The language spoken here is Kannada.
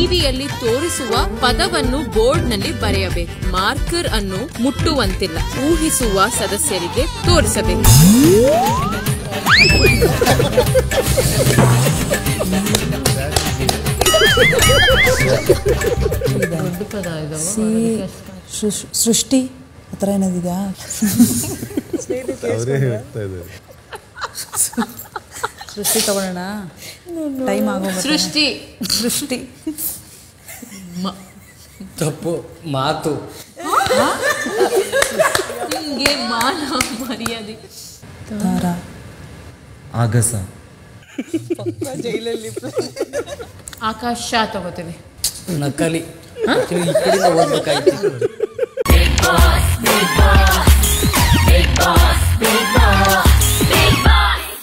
ಟಿವಿಯಲ್ಲಿ ತೋರಿಸುವ ಪದವನ್ನು ಬೋರ್ಡ್ನಲ್ಲಿ ಬರೆಯಬೇಕು. ಮಾರ್ಕರ್ ಅನ್ನು ಮುಟ್ಟುವಂತಿಲ್ಲ. ಊಹಿಸುವ ಸದಸ್ಯರಿಗೆ ತೋರಿಸಬೇಕು. ಸೃಷ್ಟಿ ಆ ಥರ ಏನಾದಿದೆಯಾ? ಸೃಷ್ಟಿ ತಗೊಳ್ಳೋಣ, ಟೈಮ್ ಆಗೋ. ಸೃಷ್ಟಿ ಸೃಷ್ಟಿ ತಪ್ಪು. ಮಾತು. ನಿಮಗೆ ಮಾನ ಮರ್ಯಾದೆ. ತಾರ ಆಗಸ. ಆಕಾಶ ತಗೋತೀವಿ. ನಕಲಿ. ಈ ಕಡೆಯಿಂದ ಓದ್ಬೇಕಾಯ್ತು.